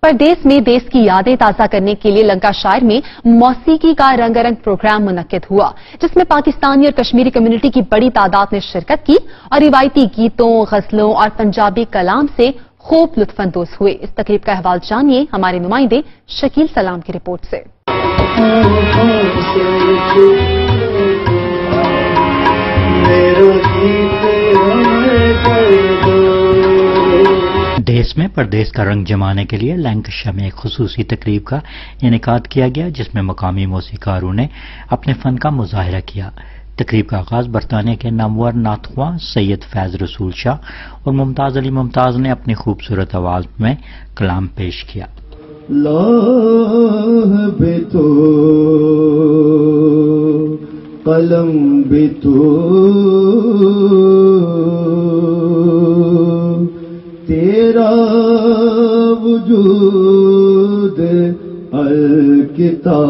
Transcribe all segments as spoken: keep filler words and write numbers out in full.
परदेस में देश की यादें ताजा करने के लिए लंकाशायर में मौसीकी का रंगारंग प्रोग्राम मुनक्किद हुआ, जिसमें पाकिस्तानी और कश्मीरी कम्युनिटी की बड़ी तादाद ने शिरकत की और रिवायती गीतों, गजलों और पंजाबी कलाम से खूब लुत्फानंदोज हुए। इस तकरीब का अहवाल जानिए हमारे नुमाइंदे शकील सलाम की रिपोर्ट से। देश में परदेस का रंग जमाने के लिए लैंकशायर में एक खुसूसी तकरीब का इनेकाद किया गया, जिसमें मकामी मौसीकारों ने अपने फन का मुजाहिरा किया। तकरीब का आगाज बरतानिया के नामवर नाथख्वा सैयद फैज रसूल शाह और मुमताज अली मुमताज ने अपनी खूबसूरत आवाज में कलाम पेश किया। लौह भी तो कलम भी तो तेरा वजूद अल किताब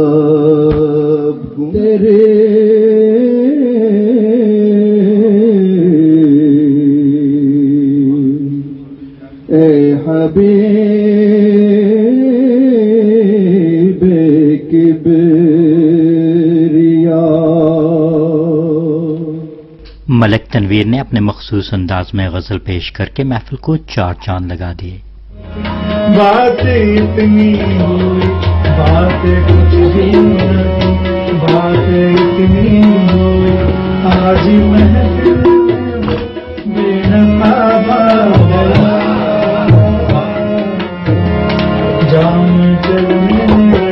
तेरे ए हबीब किबरिया। मलक तनवीर ने अपने मखसूस अंदाज में गजल पेश करके महफिल को चार चांद लगा दिए। बात इतनी हुई, बात कुछ भी नहीं, बात इतनी हुई, आज महफिल बेनकाबा जाम चलने।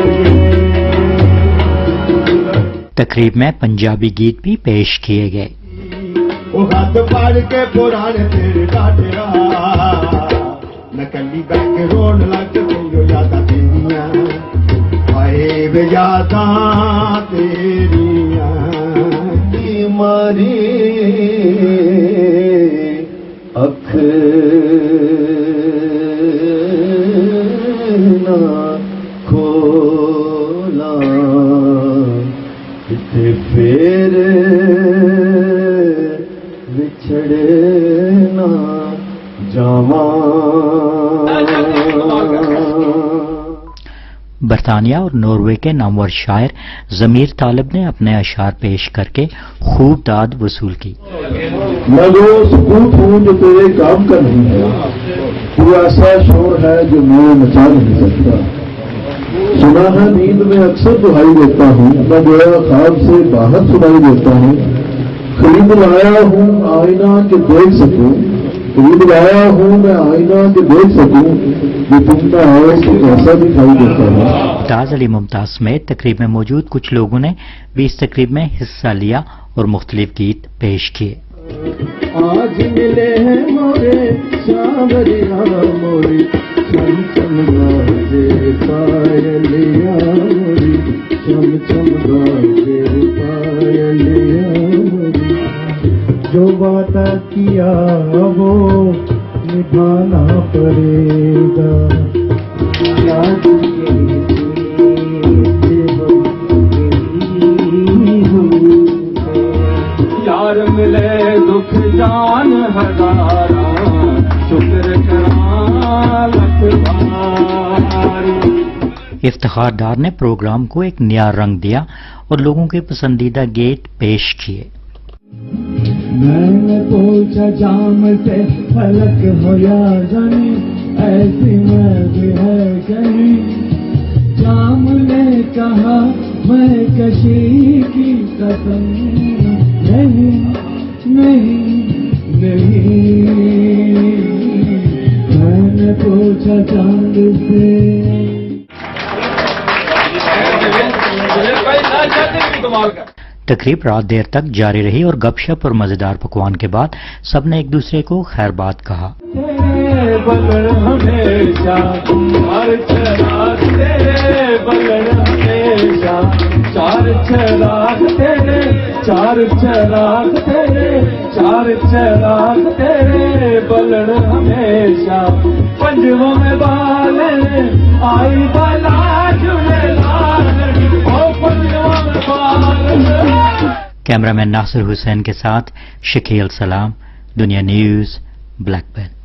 तकरीब में पंजाबी गीत भी पेश किए गए। वो हाथ पाड़ के पुराने तेरे डाटेरा नकली बैग रोन लग गई यादा तेरिया, आए वे यादा तेरिया की मारी अख ना खोला इथे फेर बिछड़े ना जावा। बरतानिया और नॉर्वे के नामवर शायर जमीर तालिब ने अपने अशार पेश करके खूब दाद वसूल की। मैं वो सबूत हूँ जो तेरे काम का नहीं है, तू ऐसा शोर है जो मैं मचा नहीं सकता। सुना है नींद में अक्सर दुहाई देता हूँ, मैं गोया ख्वाब से बाहर सुनाई देता हूँ। खरीद लाया हूँ आईना के देख सकूं, खरीद लाया हूँ मैं आईना के देख सकूं, ये तुमका है कि कैसा दिखाई देता है। मुमताज अली मुमताज समेत तकरीब में मौजूद कुछ लोगों ने भी इस तकरीब में हिस्सा लिया और मुख्तलिफ गीत पेश किए। आज मिले हैं मोरे सावरिया मोरी चम चम गाजे पायलिया मोरी चम चम गाजे पायलिया मोरी, जो वादा किया वो निभाना पड़ेगा। यार मिले दुख जान हजारा, शुक्र करा लख बार। इफ्तिखार डार ने प्रोग्राम को एक नया रंग दिया और लोगों के पसंदीदा गीत पेश किए। मैंने पूछा जाम से फलक हो या जानी, ऐसी मैं भी है कहीं। जाम ने कहा मैं कशी की कसम, नहीं नहीं नहीं। मैंने पूछा चांद से। तकरीब रात देर तक जारी रही और गपशप और मजेदार पकवान के बाद सबने एक दूसरे को खैरबाद कहा। तेरे बलर हमेशा चार चराग तेरे बलर हमेशा चार चराग तेरे चार चराग तेरे चार चराग तेरे बलर हमेशा पंजों में बाल आई बला झूलेलाल ओ पंजों में बाल। कैमरामैन नासिर हुसैन के साथ शकील सलाम, दुनिया न्यूज, ब्लैकबर्न।